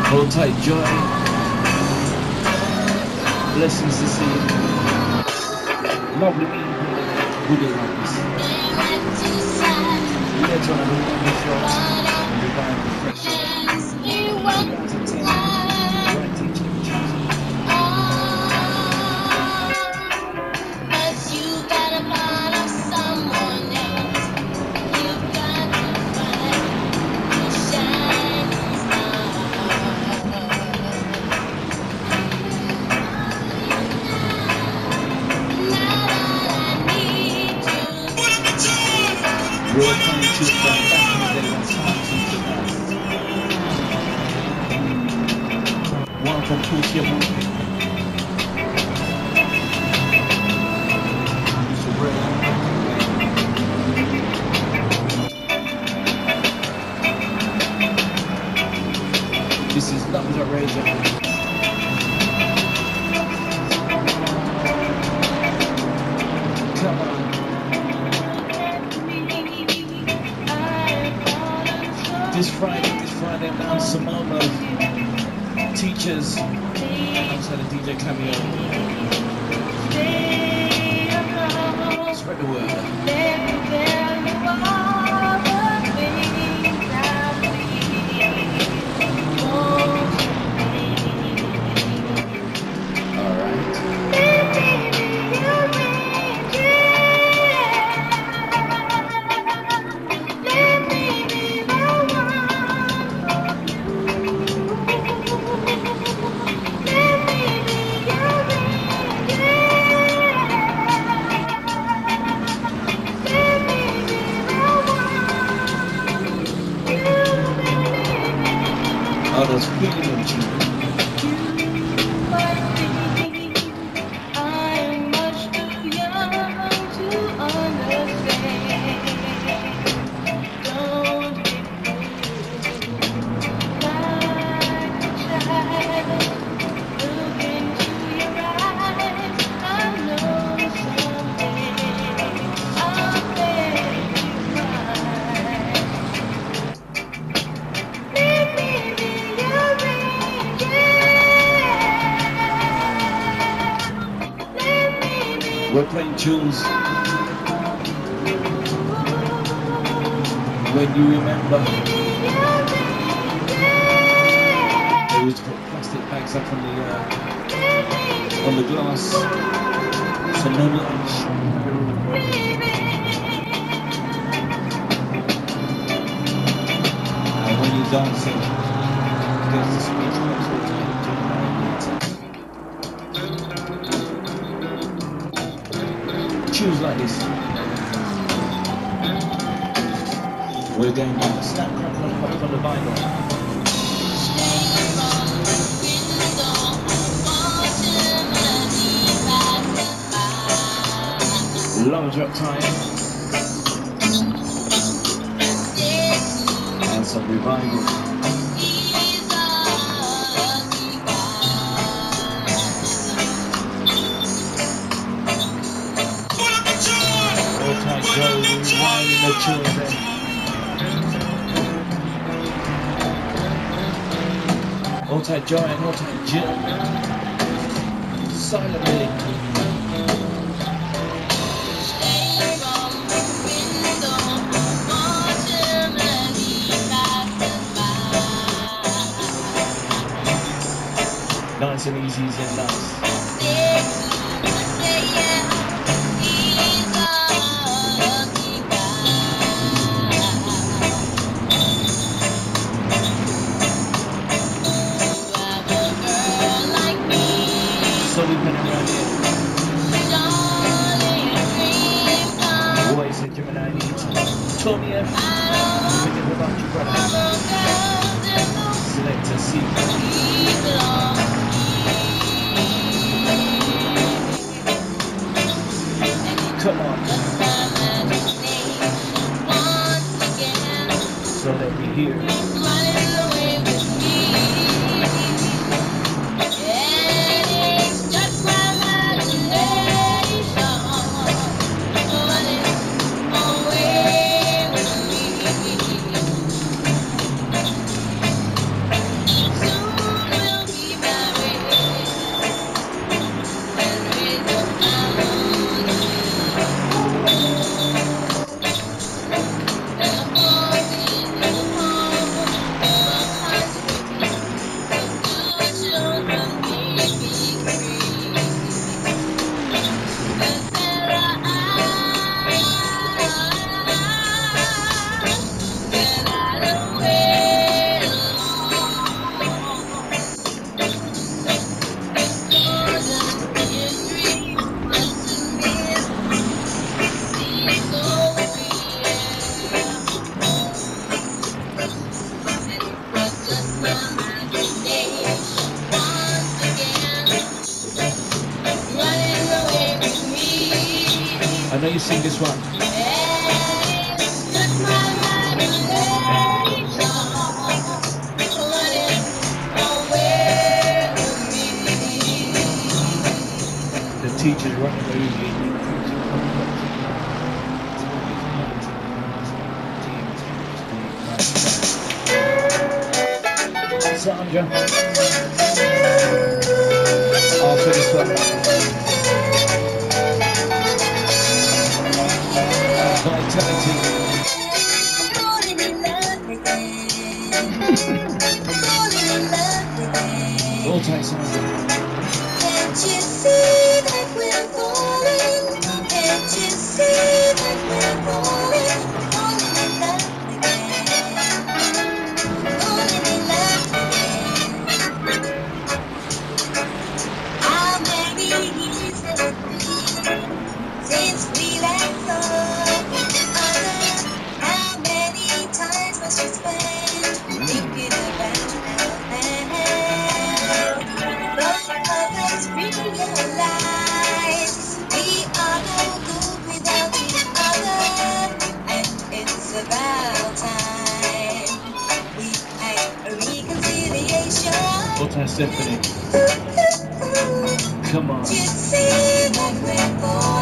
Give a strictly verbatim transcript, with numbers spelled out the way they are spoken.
Hold tight, Joy. Blessings to see you. Lovely meeting you. Good day like this. Later on, we'll end the show and revive the pressure. Two hours and ten. Right teacher, teacher. But you got a part of someone else. You got to find your shining star. We're playing tunes from back in the day when songs used to last. One from Pushia Movie. This is Doctor Razor. Come on. This Friday, this Friday, I'm down Simona. Teachers. Outside of D J Cameo. Spread the word. Oh, those feeling tunes. We're playing tunes when you remember they used to put plastic bags up on the uh, on the glass, so no lunch. And when you're dancing, there's the speech box all the tunes like this. We're going down. Snap, crackle, and pop on the vinyl. Long drop time. And some revival. Go, rewinding the children. Hold tight, Joy, and hold tight, Jill. Silently. Nice and easy and nice. So we've been around here. Always said Gemini needs Tony F. Forget about your brother. Select a seat. Come on. So let me hear. So Let you sing this one. The teachers run away with you. Sandra. After this one. Vitality. All tight, Sandra. Can't you see that we're falling? Can't you see that we're falling? Falling in love again. Falling in love again. How many years has it been since we last saw each other? How many times must we spend thinking about our past? Both of us realize we are no good without each other, and it's about time we had a reconciliation. What time, Stephanie? Come on. You see that we're